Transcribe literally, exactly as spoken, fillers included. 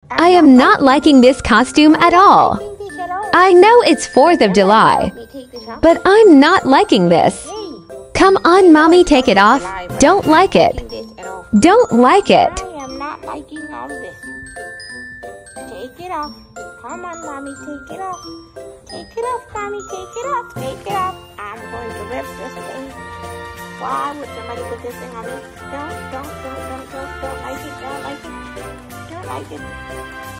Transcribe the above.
I am not liking this costume at all. I know it's fourth of July, but I'm not liking this. Come on, Mommy, take it off. Don't like it. Don't like it. I am not liking all this. Take it off. Come on, Mommy, take it off. Take it off, Mommy, take it off. Take it off. I'm going to rip this thing. Why would somebody put this thing on me? Don't, don't, don't, don't, don't, don't like it, don't like it. Don't like it.